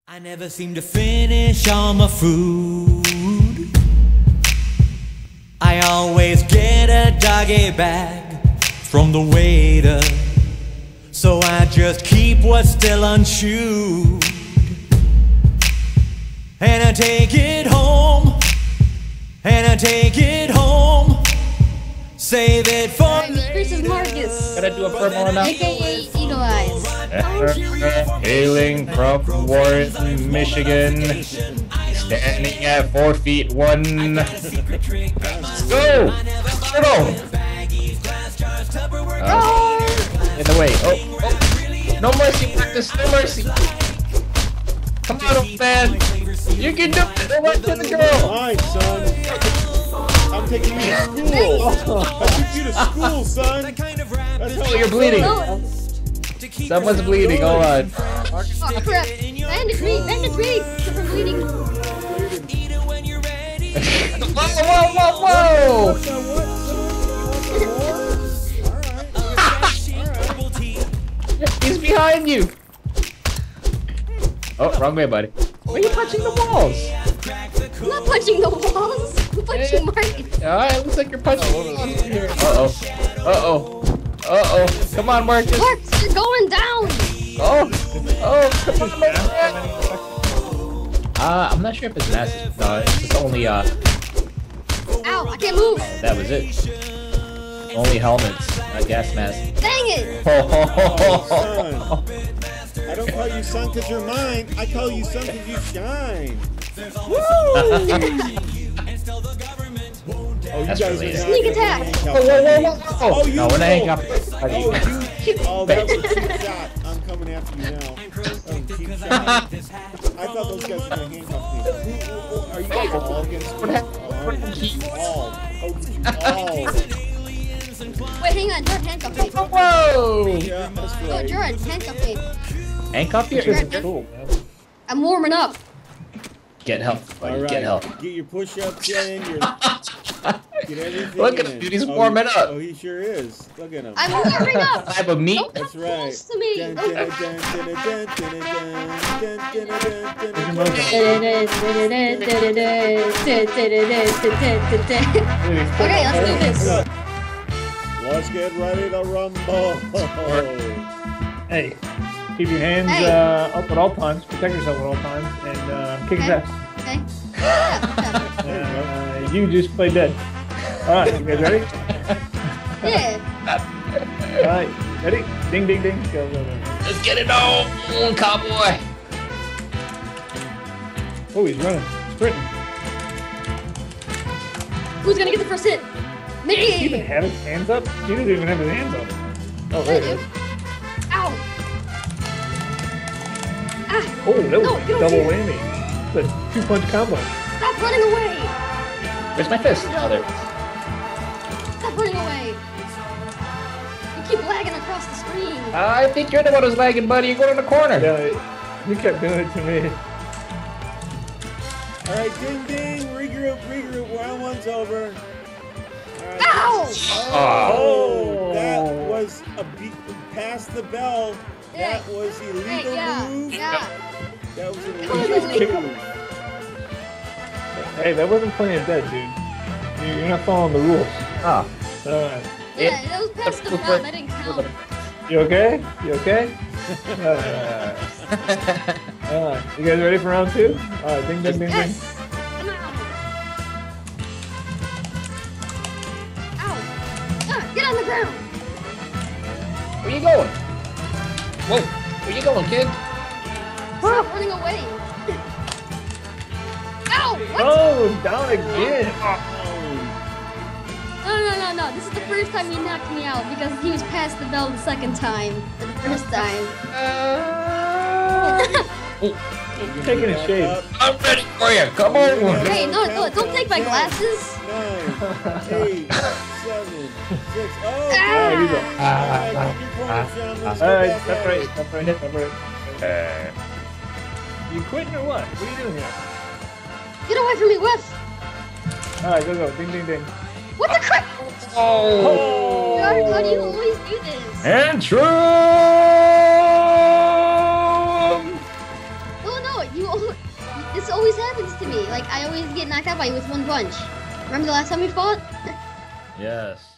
I never seem to finish all my food. I always get a doggy bag from the waiter, so I just keep what's still unchewed. And I take it home, and I take it home, save it for This is Marcus. Gotta do a promo now. AKA Eagle Eyes. Hailing from Warren, Michigan. Standing at 4 feet 1. Let's go! Turtle! In the way. Oh. No mercy, Marcus. No mercy. Come on, old man. You can do it. Go right to the girl. Alright, son. I'm taking you to school. I took you to school, son. That's how You're bleeding. Someone's bleeding. Hold on. Oh crap! Bandage me! Bandage me! I'm bleeding. Whoa! He's behind you. Oh, wrong way, buddy. Why are you punching the walls? I'm not punching the walls. I'm punching Marcus. Alright, looks like you're punching the walls here. Uh-oh. Uh-oh. Uh-oh. Come on, Marcus. Marcus, you're going down. Oh. Oh, come on, Marcus. I'm not sure if it's massive. No, it's just only, Ow, I can't move. that was it. Only helmets, not gas masks. Dang it. son. I don't call you son because you're mine. I call you son because you shine. Woo! Oh, you That's guys really are not Sneak gonna attack. handcuff Whoa, whoa, me. whoa, whoa. Oh, you No, we're not hanging up. Oh, that was a cheap shot. I'm coming after you now. Cheap shot. I thought those guys were gonna handcuff me. Are you guys all against me? All. Oh, Wait, hang on. Jordan, handcuff me. Whoa! yeah, that's Oh, right. Jordan, handcuff me. Handcuff you? Jordan, I'm warming up. Get help, buddy. All right. Get help. Get your push-ups in. Get everything Look at in. him, dude. He's warming up. Oh, he sure is. Look at him. I'm warming up. Type of meat. Don't come That's right. close to me. Dun, Don't dun, come dun, dun, dun, dun, dun, dun, dun, dun, dun, dun, dun. Okay, let's do this. Let's get ready to rumble. Hey, keep your hands Hey. up at all times. Protect yourself at all times, and kick his Okay. ass. Okay. Yeah, You just play dead. All right, you guys ready? yeah. All right, ready? Ding, ding, ding. Go, go, go. Let's get it on, cowboy. Oh, he's running, sprinting. Who's gonna get the first hit? He even Me. have his hands up? He doesn't even have his hands up. Oh, there it is. Ow. Ah, Oh, that was No, a you don't double see it. whammy. It's a two-punch combo. stop running away. Where's my fist? Oh, there. Stop running away. You keep lagging across the screen. I think you're the one who's lagging, buddy. You're going in the corner. Yeah, you kept doing it to me. All right, ding ding, regroup, regroup. Round one's over. All right. Ow! Oh, that was a beat past the bell. That was illegal Hey, yeah, move. yeah. That was Totally. illegal move. Hey, that wasn't playing dead, dude. You're not following the rules. Ah. Alright. Yeah, that was past the bell. That didn't count. You okay? You okay? Alright. You guys ready for round two? Alright, ding, ding, ding, ding. Yes. Come on. Ow. Ah, get on the ground. Where you going? Whoa. Where you going, kid? Stop running away. Ow! What? Oh, down again. No. This is the first time he knocked me out because he was past the bell the second time. Or the first time. Taking a shave. Up. I'm ready for you. Come on. Hey, no, don't take my glasses. 9, 8, 7, 6. Oh, Ah. You go. Alright, Let's step go right, back step right, step right. You quitting or what? What are you doing here? Get away from me, Wes. Alright, go, go. Ding, ding, ding. What the crap? Oh. How do you always do this? And true. Oh no, This always happens to me. Like, I always get knocked out by you with one punch. Remember the last time we fought? Yes.